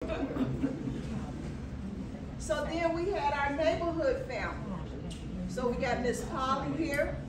So then we had our neighborhood family. So we got Miss Polly here.